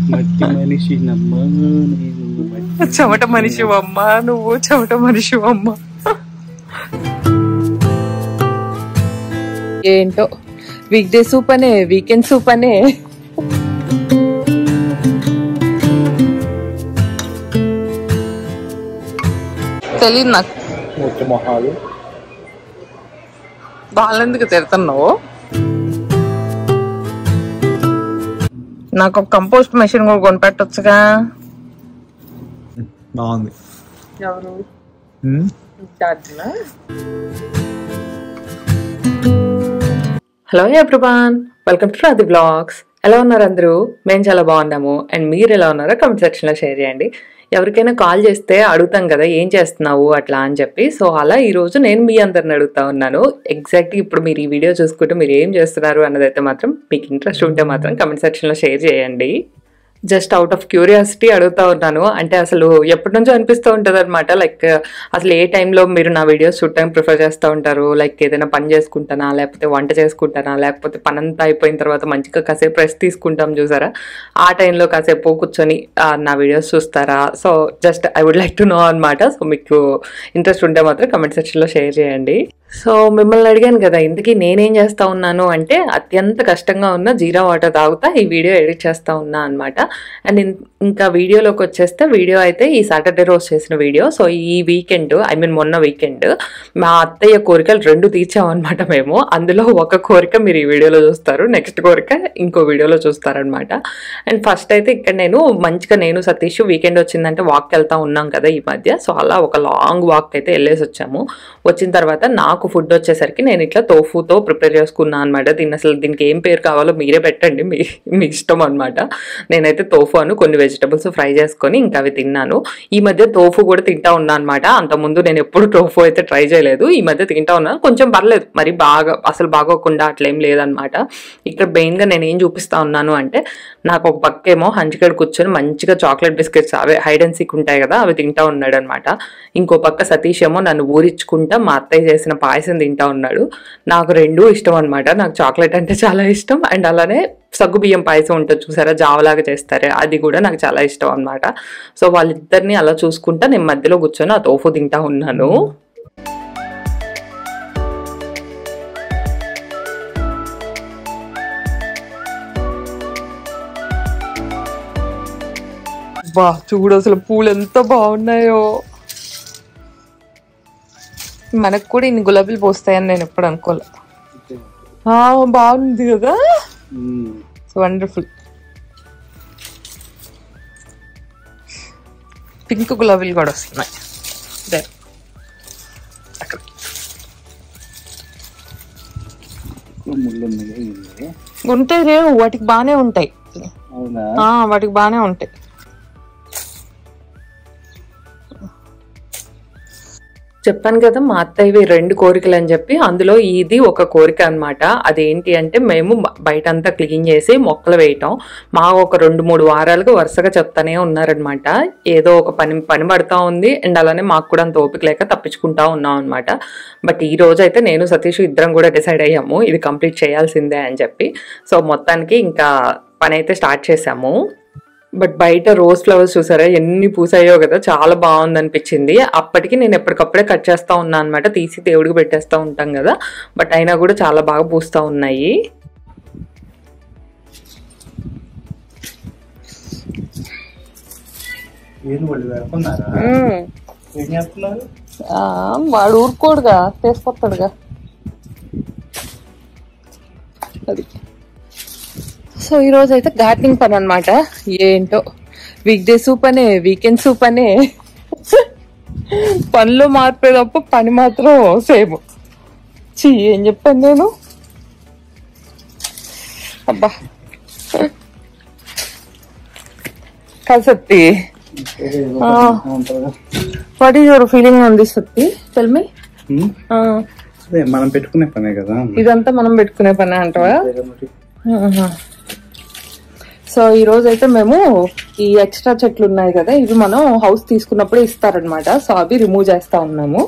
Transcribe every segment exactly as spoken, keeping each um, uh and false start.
మట్టి మనిషి చెమట మనిషి అమ్మ నువ్వు చెమట మనిషి అమ్మ. ఏంటో వీక్ డే సూప్ అనే వీకెండ్ సూప్ అనే తెలియదు నాకు. మొహాలు వాళ్ళెందుకు తిడుతున్నావు? నాకు ఒక కంపోస్ట్ మెషిన్ కూడా కొనిపెట్టొచ్చుగా. బాగుంది. ఎవరు? Hello everyone, welcome to Radhi blogs. ఎలా ఉన్నారు అందరూ? మేము చాలా బాగున్నాము. అండ్ మీరు ఎలా ఉన్నారో కామెంట్ సెక్షన్లో షేర్ చేయండి. ఎవరికైనా కాల్ చేస్తే అడుగుతాం కదా ఏం చేస్తున్నావు అట్లా అని చెప్పి. సో అలా ఈరోజు నేను మీ అందరిని అడుగుతా ఉన్నాను. ఎగ్జాక్ట్గా ఇప్పుడు మీరు ఈ వీడియో చూసుకుంటూ మీరు ఏం చేస్తున్నారు అన్నదైతే మాత్రం మీకు ఇంట్రెస్ట్ ఉంటే మాత్రం కామెంట్ సెక్షన్లో షేర్ చేయండి. జస్ట్ అవుట్ ఆఫ్ క్యూరియాసిటీ అడుగుతా ఉన్నాను. అంటే అసలు ఎప్పటి నుంచో అనిపిస్తూ ఉంటుంది అనమాట, లైక్ అసలు ఏ టైంలో మీరు నా వీడియోస్ చూడటానికి ప్రిఫర్ చేస్తూ ఉంటారు. లైక్ ఏదైనా పని చేసుకుంటానా, లేకపోతే వంట చేసుకుంటానా, లేకపోతే పని అంతా అయిపోయిన తర్వాత మంచిగా కాసేపు రెస్ట్ తీసుకుంటాం చూసారా, ఆ టైంలో కాసేపు కూర్చొని నా వీడియోస్ చూస్తారా. So just I would like to know అనమాట. సో మీకు ఇంట్రెస్ట్ ఉంటే మాత్రం కమెంట్ సెక్షన్లో షేర్ చేయండి. సో మిమ్మల్ని అడిగాను కదా ఇంతకీ నేనేం చేస్తా ఉన్నాను అంటే, అత్యంత కష్టంగా ఉన్న జీరా వాటర్ తాగుతా ఈ వీడియో ఎడిట్ చేస్తూ ఉన్నా అనమాట. అండ్ ఇంకా వీడియోలోకి వచ్చేస్తే, వీడియో అయితే ఈ సాటర్డే రోజు చేసిన వీడియో. సో ఈ వీకెండ్ ఐ మీన్ మొన్న వీకెండ్ మా అత్తయ్య కోరికలు రెండు తీర్చామన్నమాట మేము. అందులో ఒక కోరిక మీరు ఈ వీడియోలో చూస్తారు, నెక్స్ట్ కోరిక ఇంకో వీడియోలో చూస్తారనమాట. అండ్ ఫస్ట్ అయితే ఇక్కడ నేను మంచిగా నేను సతీష్ వీకెండ్ వచ్చిందంటే వాక్కి వెళ్తా ఉన్నాం కదా ఈ మధ్య. సో అలా ఒక లాంగ్ వాక్ అయితే వెళ్ళేసి వచ్చాము. వచ్చిన తర్వాత నాకు ఫుడ్ వచ్చేసరికి నేను ఇట్లా తోఫుతో ప్రిపేర్ చేసుకున్నాను అనమాట. దీన్ని అసలు దీనికి ఏం పేరు కావాలో మీరే పెట్టండి, మీ మీ ఇష్టం అనమాట. నేనైతే తోఫు అను కొన్ని వెజిటబుల్స్ ఫ్రై చేసుకొని ఇంకా అవి తిన్నాను. ఈ మధ్య తోఫు కూడా తింటా ఉన్నా అనమాట. అంతకుముందు నేను ఎప్పుడు టోఫు అయితే ట్రై చేయలేదు, ఈ మధ్య తింటా ఉన్నాను. కొంచెం పర్లేదు, మరి బాగా అసలు బాగోకుండా అట్లేం లేదనమాట. ఇక్కడ మెయిన్గా నేను ఏం చూపిస్తా ఉన్నాను అంటే, నాకు ఒక పక్కేమో హంచికడ కూర్చొని మంచిగా చాక్లెట్ బిస్కెట్స్ అవే హైడ్ అండ్ సీక్ ఉంటాయి కదా అవి తింటా ఉన్నాడు అనమాట. ఇంకో పక్క సతీష్ ఏమో నన్ను ఊరించుకుంటా మా అత్తయ్య చేసిన పాయసం తింటా ఉన్నాడు. నాకు రెండూ ఇష్టం అనమాట. నాకు చాక్లెట్ అంటే చాలా ఇష్టం, అండ్ అలానే సగ్గుబియ్యం పాయసం ఉంటుంది చూసారా, జావలాగా చేస్తారు, అది కూడా నాకు చాలా ఇష్టం అనమాట. సో వాళ్ళిద్దరిని అలా చూసుకుంటా నేను మధ్యలో కూర్చొని ఆ తోఫు తింటా ఉన్నాను. బా చూడు అసలు పూలు ఎంత బాగున్నాయో. మనకు కూడా ఇన్ని గులాబీలు పోస్తాయని నేను ఎప్పుడు అనుకోలే. బాగుంది కదా, వండర్ఫుల్. పింక్ గులాబీలు కూడా వస్తున్నాయి అక్కడ. ఉంటాయి రేవు, వాటికి బాగానే ఉంటాయి, వాటికి బాగానే ఉంటాయి. చెప్పాను కదా మా అత్తయ్యవి రెండు కోరికలు అని చెప్పి, అందులో ఇది ఒక కోరిక అనమాట. అదేంటి అంటే, మేము బయట అంతా క్లీన్ చేసి మొక్కలు వేయటం మా ఒక రెండు మూడు వారాలుగా వరుసగా చెప్తానే ఉన్నారనమాట. ఏదో ఒక పని పని పడతా ఉంది, అండ్ అలానే మాకు కూడా అంత ఓపిక లేక తప్పించుకుంటా ఉన్నాం అనమాట. బట్ ఈ రోజు అయితే నేను సతీష్ ఇద్దరం కూడా డిసైడ్ అయ్యాము ఇది కంప్లీట్ చేయాల్సిందే అని చెప్పి. సో మొత్తానికి ఇంకా పని అయితే స్టార్ట్ చేసాము. బట్ బయట రోజ్ ఫ్లవర్స్ చూసారా ఎన్ని పూసాయో కదా, చాలా బాగుంది అనిపించింది. అప్పటికి నేను ఎప్పటికప్పుడే కట్ చేస్తూ ఉన్నా అనమాట, తీసి దేవుడికి పెట్టేస్తూ ఉంటాం కదా, బట్ అయినా కూడా చాలా బాగా పూస్తూ ఉన్నాయి. వాడు ఊరుకోడుగా, తీసుకొస్తాడుగా అది. సో ఈరోజు అయితే గార్డెనింగ్ పని అనమాట. ఏంటో వీక్ డే సూప్ అనే వీకెండ్ సూప్ అనే పనిలో మార్పే తప్ప పని మాత్రం సేమ్. చీ ఏం చెప్పాను నేను, అబ్బా కాదు Satti. What is your feeling on this Satti, tell me. మనం పెట్టుకునే పనే కదా ఇదంతా, మనం పెట్టుకునే పనే అంటావా? సో ఈ రోజు అయితే మేము ఈ ఎక్స్ట్రా చెట్లు ఉన్నాయి కదా, ఇవి మనం హౌస్ తీసుకున్నప్పుడే ఇస్తారనమాట. సో అవి రిమూవ్ చేస్తా ఉన్నాము.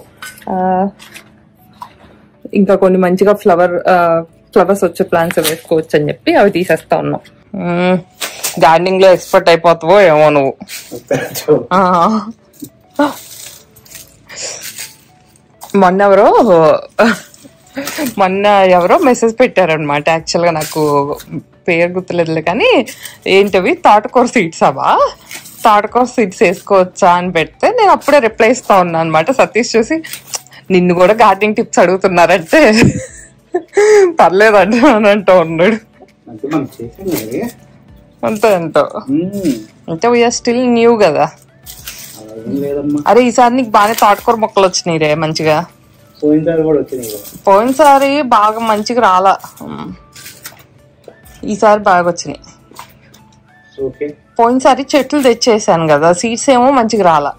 ఇంకా కొన్ని మంచిగా ఫ్లవర్ ఫ్లవర్స్ వచ్చే ప్లాంట్స్ వేసుకోవచ్చు అని చెప్పి అవి తీసేస్తా ఉన్నాం. గార్డెనింగ్ లో ఎక్స్పర్ట్ అయిపోతావో ఏమో నువ్వు. మొన్న ఎవరో మొన్న ఎవరో మెసేజ్ పెట్టారనమాట. యాక్చువల్ గా నాకు పేరు గుర్తులేదు కానీ ఏంటవి తోటకూర సీడ్స్ అవా, తోటకూర సీడ్స్ వేసుకోవచ్చా అని పెడితే నేను అప్పుడే రిప్లై ఇస్తా ఉన్నా అనమాట. సతీష్ చూసి నిన్ను కూడా గార్డెనింగ్ టిప్స్ అడుగుతున్నారంటే పర్లేదంట అని అంటూ ఉన్నాడు. అంతే అంటో అంటే వీఆర్ స్టిల్ న్యూ కదా. అరే ఈసారి నీకు బాగా తోటకూర మొక్కలు వచ్చినాయి రే మంచిగా. పోయినసారి బాగా మంచిగా రాలా, ఈసారి బాగా వచ్చినాయి. పోయినసారి చెట్లు తెచ్చేసాను కదా, సీడ్స్ ఏమో మంచిగా రాలా.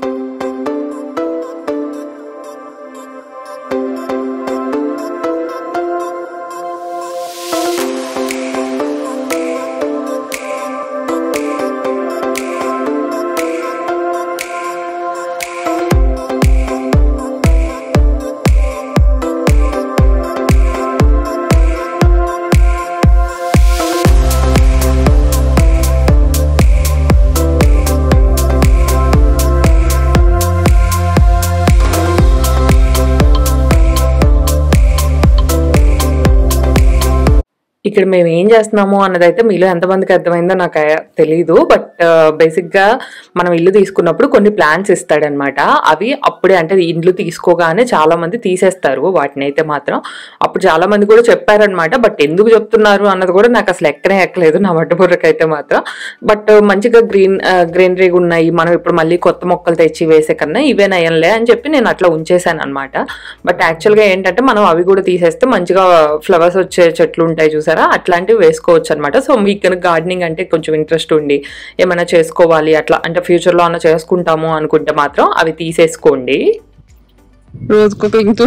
ఇక్కడ మేము ఏం చేస్తున్నాము అన్నదైతే మీలో ఎంతమందికి అర్థమైందో నాకు తెలీదు. బట్ బేసిక్ గా మనం ఇల్లు తీసుకున్నప్పుడు కొన్ని ప్లాన్స్ ఇస్తాడనమాట. అవి అప్పుడే అంటే ఇల్లు తీసుకోగానే చాలా మంది తీసేస్తారు వాటిని అయితే మాత్రం. అప్పుడు చాలా మంది కూడా చెప్పారనమాట. బట్ ఎందుకు చెప్తున్నారు అన్నది కూడా నాకు అసలు ఎక్కనే ఎక్కలేదు నా వడ్డబుర్రకి అయితే మాత్రం. బట్ మంచిగా గ్రీన్ గ్రీనరీగా ఉన్నాయి, మనం ఇప్పుడు మళ్ళీ కొత్త మొక్కలు తెచ్చి వేసే కన్నా ఇవే నయంలే అని చెప్పి నేను అట్లా ఉంచేసాను అనమాట. బట్ యాక్చువల్ గా ఏంటంటే మనం అవి కూడా తీసేస్తే మంచిగా ఫ్లవర్స్ వచ్చే చెట్లు ఉంటాయి చూసారా, అట్లాంటివి వేసుకోవచ్చు అనమాట. సో మీకు కనుక గార్డెనింగ్ అంటే కొంచెం ఇంట్రెస్ట్ ఉండి ఏమైనా చేసుకోవాలి అట్లా అంటే ఫ్యూచర్ లో అన్నా చేసుకుంటాము అనుకుంటే మాత్రం అవి తీసేసుకోండి. రోజుకు తింటూ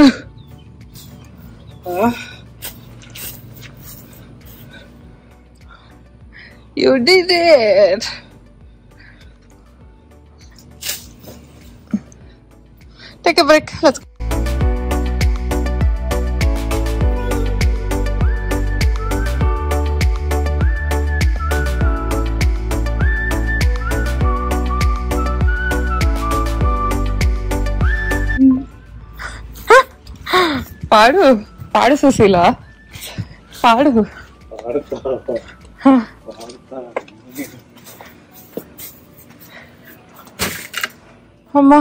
You did it. Take a break. Let's go. పాడు పాడు సుశీల పాడు. అమ్మా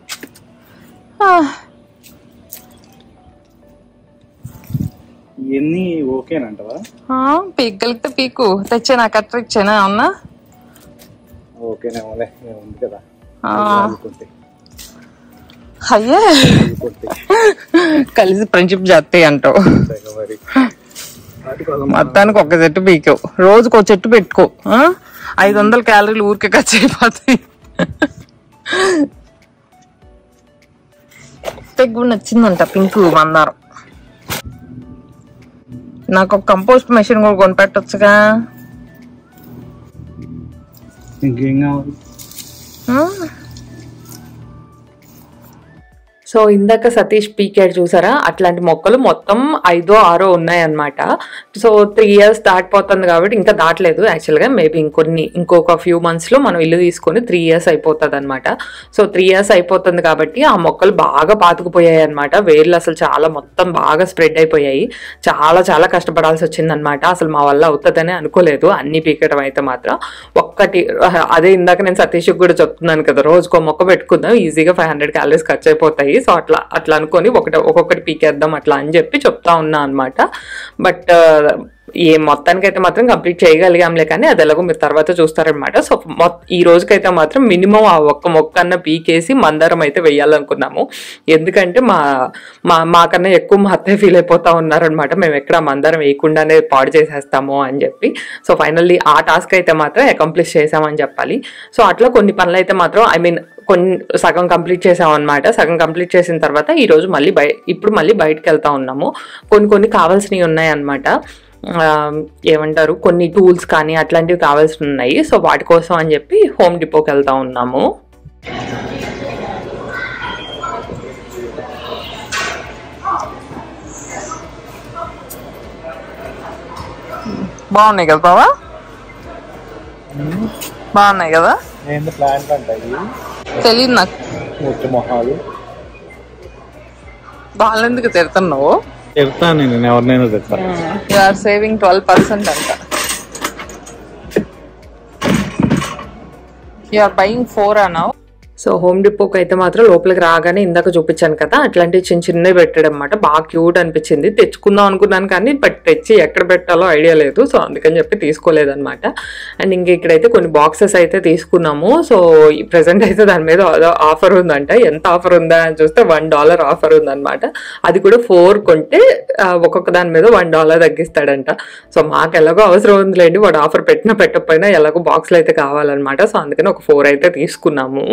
ఇవన్నీ ఓకేనంటవా? పీక్కలితే పీకు తెచ్చా, నాకు అట్లా ఇచ్చానా అన్నా ఓకేనేమోలే ఉంది కదా. అయ్యే కలిసి ఫ్రెండ్షిప్ చేస్తాయి అంటావు. మొత్తానికి ఒక చెట్టు పీకావు, రోజుకు ఒక చెట్టు పెట్టుకో, ఐదు వందల క్యాలరీలు ఊరికే ఖర్చు అయిపోతాయి. తెగ్గు నచ్చిందంట పింక్ మందారం. నాకు ఒక కంపోస్ట్ మెషిన్ కూడా కొనిపెట్టొచ్చుగా. ఇంకేం కావాలి? సో ఇందాక సతీష్ పీకాడ్ చూసారా, అట్లాంటి మొక్కలు మొత్తం ఐదో ఆరో ఉన్నాయన్నమాట. సో త్రీ ఇయర్స్ దాటిపోతుంది కాబట్టి ఇంకా దాటలేదు యాక్చువల్గా, మేబీ ఇంకొన్ని ఇంకొక ఫ్యూ మంత్స్లో మనం ఇల్లు తీసుకొని త్రీ ఇయర్స్ అయిపోతుంది అనమాట. సో త్రీ ఇయర్స్ అయిపోతుంది కాబట్టి ఆ మొక్కలు బాగా పాతుకుపోయాయి అనమాట. వేర్లు అసలు చాలా మొత్తం బాగా స్ప్రెడ్ అయిపోయాయి. చాలా చాలా కష్టపడాల్సి వచ్చిందనమాట. అసలు మా వల్ల అవుతుందని అనుకోలేదు అన్ని పీకడం అయితే మాత్రం. ఒక్కటి అదే ఇందాక నేను సతీష్కి కూడా చెప్తున్నాను కదా, రోజుకో మొక్క పెట్టుకుందాం ఈజీగా ఫైవ్ హండ్రెడ్ క్యాలరీస్ ఖర్చు అయిపోతాయి. సో అట్లా అట్లా అనుకొని ఒకటి ఒక్కొక్కటి పీకేద్దాం అట్లా అని చెప్పి చెప్తా ఉన్నా అనమాట. బట్ ఏ మొత్తానికి అయితే మాత్రం కంప్లీట్ చేయగలిగాంలే, కానీ అది ఎలాగో మీరు తర్వాత చూస్తారనమాట. సో ఈ రోజుకైతే మాత్రం మినిమం ఆ ఒక్క మొక్క అన్న పీకేసి మందారం అయితే వెయ్యాలనుకున్నాము. ఎందుకంటే మా మా మాకన్నా ఎక్కువ మా అత్తయ్య ఫీల్ అయిపోతా ఉన్నారనమాట, మేము ఎక్కడ మందారం వేయకుండానే పాడు చేసేస్తాము అని చెప్పి. సో ఫైనల్లీ ఆ టాస్క్ అయితే మాత్రం అకంప్లిష్ చేసామని చెప్పాలి. సో అట్లా కొన్ని పనులు అయితే మాత్రం ఐ మీన్ కొన్ని సగం కంప్లీట్ చేసాం అనమాట. సగం కంప్లీట్ చేసిన తర్వాత ఈరోజు మళ్ళీ బయ ఇప్పుడు మళ్ళీ బయటకు వెళ్తా ఉన్నాము. కొన్ని కొన్ని కావాల్సినవి ఉన్నాయన్నమాట. ఏమంటారు, కొన్ని టూల్స్ కానీ అట్లాంటివి కావాల్సి ఉన్నాయి. సో వాటి కోసం అని చెప్పి హోమ్ డిపోకి వెళ్తా ఉన్నాము. బాగున్నాయి కదా బావా? బాగున్నాయి కదా? ఏంటి ప్లాంట్ అంటాయి తెలియదు నాకు. ముట్టి మొహాలు వాళ్ళెందుకు తిడుతున్నావు? చెప్తాను నేను ఎవరినైనా చెప్తాను. You are saving twelve percent అంట. యు ఆర్ బయింగ్ ఫోర్ అన్నావు. సో హోమ్ డిపోకి అయితే మాత్రం లోపలికి రాగానే ఇందాక చూపించాను కదా, అట్లాంటివి చిన్న చిన్నవి పెట్టాడు అనమాట. బాగా క్యూట్ అనిపించింది. తెచ్చుకుందాం అనుకున్నాను కానీ బట్ తెచ్చి ఎక్కడ పెట్టాలో ఐడియా లేదు. సో అందుకని చెప్పి తీసుకోలేదన్నమాట. అండ్ ఇంక ఇక్కడైతే కొన్ని బాక్సెస్ అయితే తీసుకున్నాము. సో ఈ ప్రెసెంట్ అయితే దాని మీద ఆఫర్ ఉందంట. ఎంత ఆఫర్ ఉందా అని చూస్తే వన్ డాలర్ ఆఫర్ ఉందన్నమాట. అది కూడా ఫోర్ కొంటే ఒక్కొక్క దాని మీద వన్ డాలర్ తగ్గిస్తాడంట. సో మాకు ఎలాగో అవసరం ఉందిలేండి, వాడు ఆఫర్ పెట్టినా పెట్టకపోయినా ఎలాగో బాక్స్లు అయితే కావాలన్నమాట. సో అందుకని ఒక ఫోర్ అయితే తీసుకున్నాము.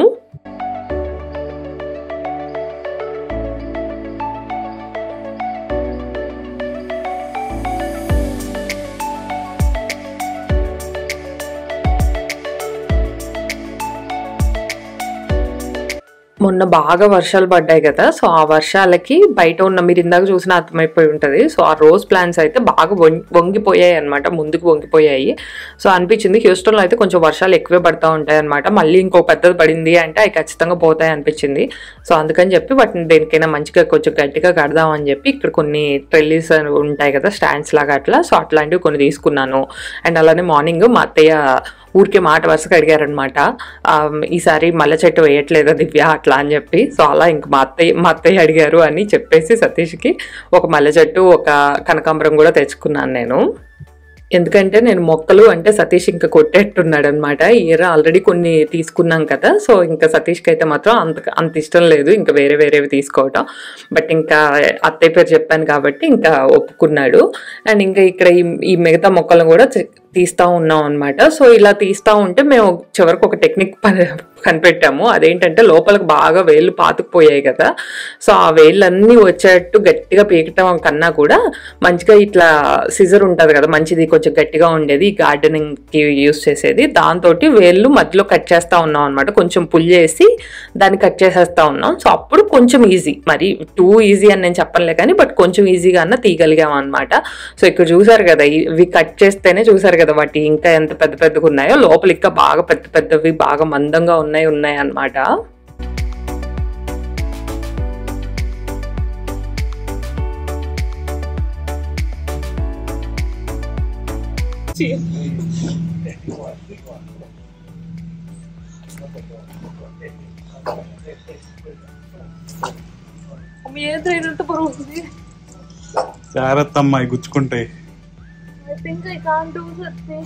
మొన్న బాగా వర్షాలు పడ్డాయి కదా, సో ఆ వర్షాలకి బయట ఉన్న, మీరు ఇందాక చూసిన అర్థమైపోయి ఉంటుంది, సో ఆ రోజ్ ప్లాంట్స్ అయితే బాగా వంగిపోయాయి అనమాట, ముందుకు వంగిపోయాయి. సో అనిపించింది హ్యూస్టన్లో అయితే కొంచెం వర్షాలు ఎక్కువే పడతా ఉంటాయి అనమాట. మళ్ళీ ఇంకో పెద్దది పడింది అంటే అవి ఖచ్చితంగా పోతాయి అనిపించింది. సో అందుకని చెప్పి వాటిని దేనికైనా మంచిగా కొంచెం గట్టిగా కడదాం అని చెప్పి ఇక్కడ కొన్ని ట్రెల్లీస్ ఉంటాయి కదా, స్టాండ్స్ లాగా అట్లా, సో అట్లాంటివి కొన్ని తీసుకున్నాను. అండ్ అలానే మార్నింగ్ మా అత్తయ్య ఊరికే మాట వరుసగా అడిగారనమాట, ఈసారి మల్లె చెట్టు వేయట్లేదా దివ్య అట్లా అని చెప్పి. సో అలా ఇంక మా అత్తయ్య మా అత్తయ్య అడిగారు అని చెప్పేసి సతీష్కి ఒక మల్లె చెట్టు, ఒక కనకాంబరం కూడా తెచ్చుకున్నాను నేను. ఎందుకంటే నేను మొక్కలు అంటే సతీష్ ఇంకా కొట్టేట్టున్నాడు అనమాట. ఇయర్ ఆల్రెడీ కొన్ని తీసుకున్నాం కదా, సో ఇంకా సతీష్కి అయితే మాత్రం అంత అంత ఇష్టం లేదు ఇంకా వేరే వేరేవి తీసుకోవటం. బట్ ఇంకా అత్తయ్య పేరు చెప్పాను కాబట్టి ఇంకా ఒప్పుకున్నాడు. అండ్ ఇంకా ఇక్కడ ఈ ఈ మిగతా మొక్కలను కూడా తీస్తూ ఉన్నాం అనమాట. సో ఇలా తీస్తూ ఉంటే మేము చివరికి ఒక టెక్నిక్ పని కనిపెట్టాము. అదేంటంటే లోపలికి బాగా వేళ్ళు పాతుకుపోయాయి కదా, సో ఆ వేళ్ళన్నీ వచ్చేటట్టు గట్టిగా పీకటం కన్నా కూడా మంచిగా ఇట్లా సిజర్ ఉంటుంది కదా, మంచిది కొంచెం గట్టిగా ఉండేది గార్డెనింగ్కి యూస్ చేసేది, దాంతో వేళ్ళు మధ్యలో కట్ చేస్తూ ఉన్నాం అనమాట. కొంచెం పుల్ చేసి దాన్ని కట్ చేసేస్తూ ఉన్నాం. సో అప్పుడు కొంచెం ఈజీ, మరి టూ ఈజీ అని నేను చెప్పలే కానీ బట్ కొంచెం ఈజీగా అన్న తీయగలిగాం అనమాట. సో ఇక్కడ చూసారు కదా, ఇవి కట్ చేస్తేనే చూసారు కదా వాటి ఇంకా ఎంత పెద్ద పెద్దగా ఉన్నాయో, లోపల ఇంకా బాగా పెద్ద పెద్దవి బాగా మందంగా ఉన్నాయి ఉన్నాయి అన్నమాట. జాగ్రత్త అమ్మాయి గుచ్చుకుంటాయి. I think I can't do something.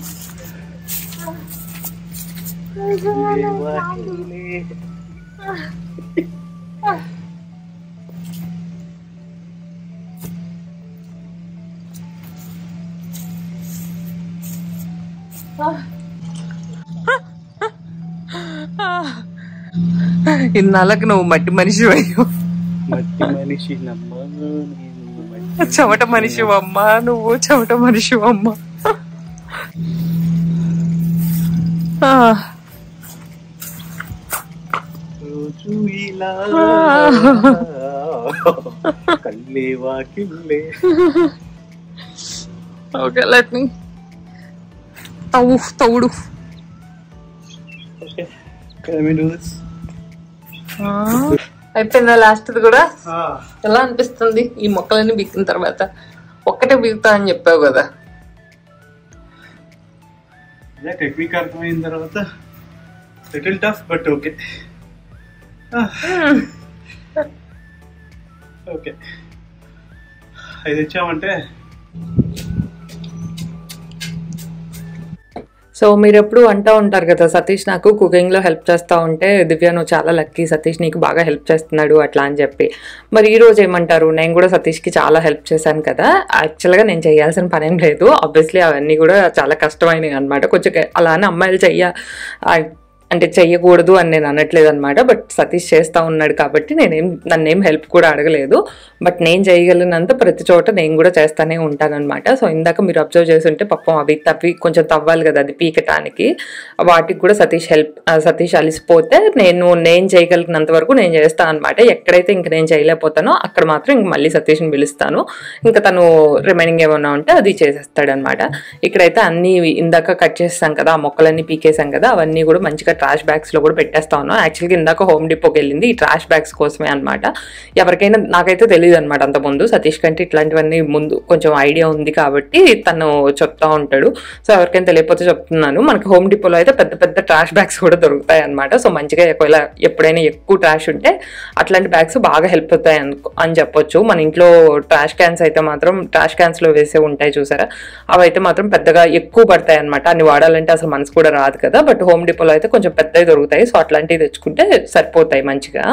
ఇన్నాళ్ళకి నువ్వు మట్టి మనిషి అయ్యో, మట్టి మనిషి చెమట మనిషి అమ్మ, నువ్వు చెమట మనిషి అమ్మ. ఓకే లెట్ మీ తవ్వు తవ్వుడు. అయిపోయిందా లాస్ట్ కూడా? ఎలా అనిపిస్తుంది ఈ మొక్కలన్నీ బీకిన తర్వాత? ఒక్కటే బీకుతా అని చెప్పావు కదా. టెక్నిక్ అర్థమైన తర్వాత little tough but okay. Okay అది తెచ్చామంటే. సో మీరు ఎప్పుడు అంటూ ఉంటారు కదా, సతీష్ నాకు కుకింగ్లో హెల్ప్ చేస్తూ ఉంటే దివ్య నువ్వు చాలా లక్కీ, సతీష్ నీకు బాగా హెల్ప్ చేస్తున్నాడు అట్లా అని చెప్పి. మరి ఈ రోజు ఏమంటారు? నేను కూడా సతీష్కి చాలా హెల్ప్ చేశాను కదా. యాక్చువల్గా నేను చేయాల్సిన పని ఏం లేదు, ఆబ్వియస్లీ అవన్నీ కూడా చాలా కష్టమైనవి అనమాట. కొంచెం అలానే అమ్మాయిలు చెయ్య అంటే చెయ్యకూడదు అని నేను అనట్లేదు అనమాట. బట్ సతీష్ చేస్తూ ఉన్నాడు కాబట్టి నేనేం నన్నేం హెల్ప్ కూడా అడగలేదు. బట్ నేను చేయగలిగినంత ప్రతి చోట నేను కూడా చేస్తానే ఉంటానన్నమాట. సో ఇందాక మీరు అబ్జర్వ్ చేసి ఉంటే పాపం అవి తవ్వి కొంచెం తవ్వాలి కదా అది పీకటానికి, వాటికి కూడా సతీష్ హెల్ప్ సతీష్ అలిసిపోతే నేను నేను చేయగలిగినంత వరకు నేను చేస్తాను అనమాట. ఎక్కడైతే ఇంక నేను చేయలేకపోతానో అక్కడ మాత్రం ఇంక మళ్ళీ సతీష్ని పిలుస్తాను. ఇంకా తను రిమైనింగ్ ఏమన్నా ఉంటే అది చేసేస్తాడనమాట. ఇక్కడైతే అన్ని ఇందాక కట్ చేస్తాం కదా, ఆ మొక్కలన్నీ పీకేసాం కదా, అవన్నీ కూడా మంచిగా ట్రాష్ బ్యాగ్స్ లో కూడా పెట్టేస్తా ఉన్నాం. యాక్చువల్గా ఇందాక హోమ్ డిపోకి వెళ్ళింది ఈ ట్రాష్ బ్యాగ్స్ కోసమే అనమాట. ఎవరికైనా నాకైతే తెలియదు అనమాట అంత ముందు, సతీష్ కంటే ఇట్లాంటివన్నీ ముందు కొంచెం ఐడియా ఉంది కాబట్టి తను చెప్తా ఉంటాడు. సో ఎవరికైనా తెలియకపోతే చెప్తున్నాను, మనకి హోమ్ డిపోలో అయితే పెద్ద పెద్ద ట్రాష్ బ్యాగ్స్ కూడా దొరుకుతాయి అనమాట. సో మంచిగా ఒకవేళ ఎప్పుడైనా ఎక్కువ ట్రాష్ ఉంటే అట్లాంటి బ్యాగ్స్ బాగా హెల్ప్ అవుతాయి అని చెప్పొచ్చు. మన ఇంట్లో ట్రాష్ క్యాన్స్ అయితే మాత్రం ట్రాష్ క్యాన్స్ లో వేసే ఉంటాయి చూసారా, అవైతే మాత్రం పెద్దగా ఎక్కువ పడతాయి అనమాట. అన్ని వాడాలంటే అసలు మనసు కూడా రాదు కదా. బట్ హోమ్ డిపోలో అయితే కొంచెం పెద్దవి దొరుకుతాయి. సో అట్లాంటివి తెచ్చుకుంటే సరిపోతాయి మంచిగా.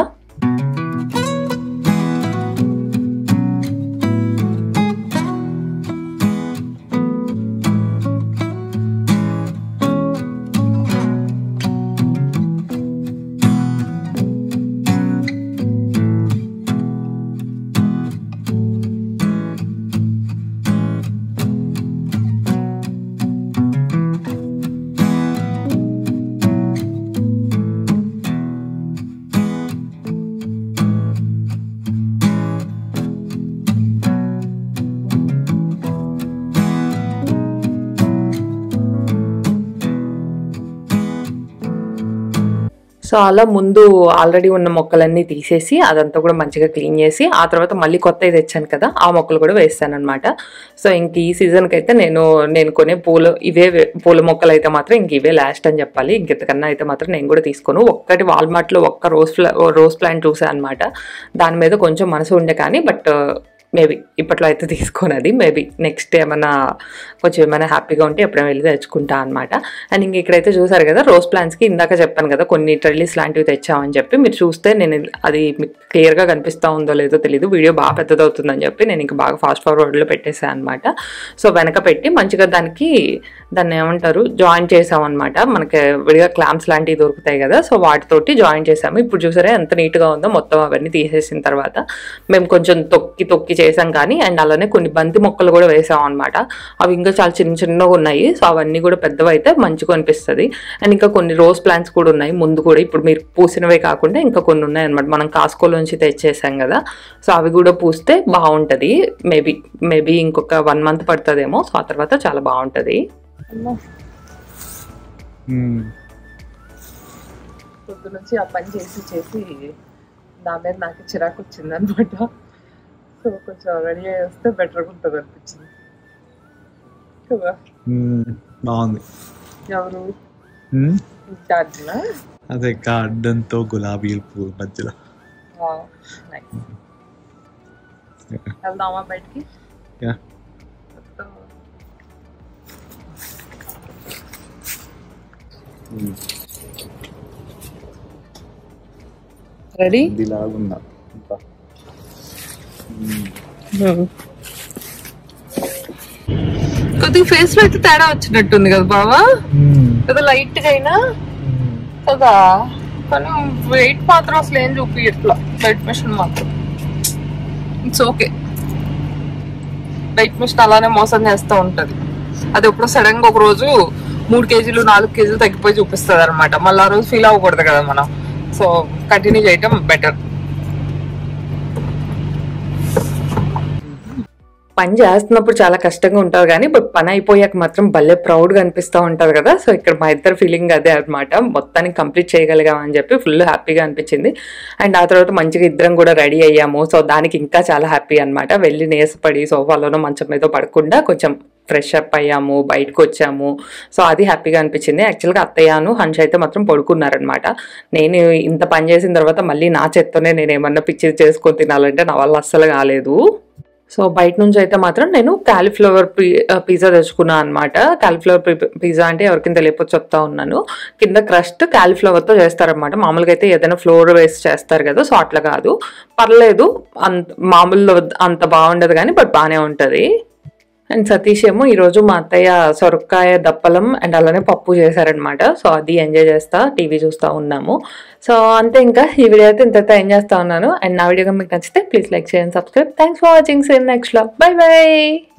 సో అలా ముందు ఆల్రెడీ ఉన్న మొక్కలన్నీ తీసేసి అదంతా కూడా మంచిగా క్లీన్ చేసి ఆ తర్వాత మళ్ళీ కొత్తవి తెచ్చాను కదా, ఆ మొక్కలు కూడా వేస్తాను అనమాట. సో ఇంక ఈ సీజన్కి అయితే నేను నేను కొనే పూలు ఇవే పూల మొక్కలు అయితే మాత్రం ఇంక ఇవే లాస్ట్ అని చెప్పాలి. ఇంకెంతకన్నా అయితే మాత్రం నేను కూడా తీసుకోను. ఒక్కటి వాల్మార్ట్లో ఒక్క రోజ్ ఫ్లా రోజ్ ప్లాంట్ చూసాను అనమాట. దాని మీద కొంచెం మనసు ఉండే కానీ బట్ మేబీ ఇప్పట్లో అయితే తీసుకోనది. మేబీ నెక్స్ట్ ఏమైనా కొంచెం ఏమైనా హ్యాపీగా ఉంటే ఎప్పుడైనా వెళ్ళి తెచ్చుకుంటా అనమాట. అండ్ ఇంక ఇక్కడైతే చూసారు కదా రోజ్ ప్లాంట్స్కి ఇందాక చెప్పాను కదా కొన్ని ట్రెల్లీస్ లాంటివి తెచ్చామని చెప్పి. మీరు చూస్తే నేను అది మీకు క్లియర్గా కనిపిస్తూ ఉందో లేదో తెలియదు, వీడియో బాగా పెద్దదవుతుందని చెప్పి నేను ఇంకా బాగా ఫాస్ట్ ఫార్వర్డ్లో పెట్టేసాను అనమాట. సో వెనక పెట్టి మంచిగా దానికి దాన్ని ఏమంటారు జాయిన్ చేసామన్నమాట. మనకి విడిగా క్లాంప్స్ లాంటివి దొరుకుతాయి కదా, సో వాటితోటి జాయిన్ చేసాము. ఇప్పుడు చూసారా ఎంత నీట్గా ఉందో. మొత్తం అవన్నీ తీసేసిన తర్వాత మేము కొంచెం తొక్కి తొక్కి చేసాం కానీ, అండ్ అలానే కొన్ని బంతి మొక్కలు కూడా వేసాం అనమాట. అవి ఇంకా చాలా చిన్న చిన్నగా ఉన్నాయి. సో అవన్నీ కూడా పెద్దవి అయితే మంచిగా అనిపిస్తుంది. అండ్ ఇంకా కొన్ని రోజ్ ప్లాంట్స్ కూడా ఉన్నాయి ముందు కూడా, ఇప్పుడు మీరు పూసినవే కాకుండా ఇంకా కొన్ని ఉన్నాయి అనమాట. మనం కాస్కోలోంచి తెచ్చేసాం కదా, సో అవి కూడా పూస్తే బాగుంటుంది. మేబీ మేబీ ఇంకొక వన్ మంత్ పడుతుందేమో. సో ఆ తర్వాత చాలా బాగుంటుంది. పొద్దు నుంచి ఆ పని చేసి చేసి నా మీద నాకు చిరాకు వచ్చింది అనమాట. సో కొంచెం రెడీ అయ్యి వస్తే బెటర్గా ఉంటుంది అనిపించింది కదా. బాగుంది. ఎవరు గార్డెనా? అదే గార్డెన్ తో గులాబీ పూల మధ్యలో. వెళ్దామా బయటికి? రెడీ? ఇలాగున్నా కొద్దిగా ఫేస్ లో అయితే తేడా వచ్చినట్టుంది కదా బావా, కదా లైట్ గా అయినా కదా, కానీ వెయిట్ మాత్రం అసలు ఏం చూపి ఇట్లా వెయిట్ మెషిన్ మాత్రం ఇట్స్ ఓకే. వెయిట్ మెషిన్ అలానే మోసం చేస్తూ ఉంటది. అది ఎప్పుడో సడన్ గా ఒక రోజు మూడు కేజీలు నాలుగు కేజీలు తగ్గిపోయి చూపిస్తుంది అనమాట. మళ్ళీ ఆ రోజు ఫీల్ అవ్వకూడదు కదా మనం. సో కంటిన్యూ చేయటం బెటర్. పని చేస్తున్నప్పుడు చాలా కష్టంగా ఉంటుంది కానీ బట్ పని అయిపోయాక మాత్రం భలే ప్రౌడ్గా అనిపిస్తూ ఉంటుంది కదా. సో ఇక్కడ మా ఇద్దరు ఫీలింగ్ అదే అనమాట. మొత్తానికి కంప్లీట్ చేయగలిగామని చెప్పి ఫుల్ హ్యాపీగా అనిపించింది. అండ్ ఆ తర్వాత మంచిగా ఇద్దరం కూడా రెడీ అయ్యాము. సో దానికి ఇంకా చాలా హ్యాపీ అనమాట. వెళ్ళి నీరసపడి సోఫాలోనో మంచం మీద పడకుండా కొంచెం ఫ్రెష్ అప్ అయ్యాము, బయటకు వచ్చాము. సో అది హ్యాపీగా అనిపించింది. యాక్చువల్గా అత్తయ్యను హన్ష అయితే మాత్రం పడుకున్నారనమాట. నేను ఇంత పని చేసిన తర్వాత మళ్ళీ నా చేత్తోనే నేను ఏమన్నా పిచ్చి చేసుకొని తినాలంటే నా వల్ల అస్సలు కాలేదు. సో బయట నుంచి అయితే మాత్రం నేను కాలీఫ్లవర్ పీ పిజ్జా తెచ్చుకున్నాను అనమాట. కాలీఫ్లవర్ పిజ్జా అంటే ఎవరికైనా తెలియకపోతే చెప్తా ఉన్నాను. కింద క్రస్ట్ కాలీఫ్లవర్తో చేస్తారనమాట. మామూలుగా అయితే ఏదైనా ఫ్లోర్ వేసి చేస్తారు కదా, సో అట్లా కాదు, పర్లేదు. అంత మామూలు అంత బాగుండదు కానీ బట్ బాగానే ఉంటుంది. అండ్ సతీష్ ఏమో ఈరోజు మా అత్తయ్య సొరకాయ దప్పలం అండ్ అలానే పప్పు చేశారనమాట. సో అది ఎంజాయ్ చేస్తా టీవీ చూస్తూ ఉన్నాము. సో అంతే, ఇంకా ఈ వీడియో అయితే ఇంత ఎంజాయ్ చేస్తూ ఉన్నాను. అండ్ నా వీడియో మీకు నచ్చితే ప్లీజ్ లైక్ చేయండి, subscribe. Thanks for watching. See you next vlog. Bye by.